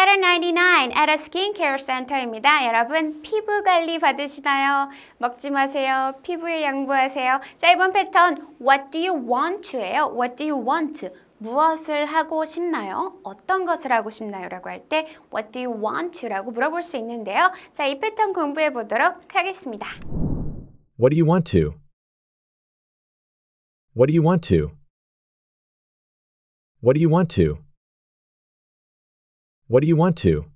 Better 99 at a skincare center입니다. 여러분 피부 관리 받으시나요? 먹지 마세요. 피부에 양보하세요. 자, 이번 패턴 What do you want to예요. What do you want? 무엇을 하고 싶나요? 어떤 것을 하고 싶나요? 라고 할 때 What do you want to? 라고 물어볼 수 있는데요. 자, 이 패턴 공부해 보도록 하겠습니다. What do you want to? What do you want to? What do you want to? What do you want to?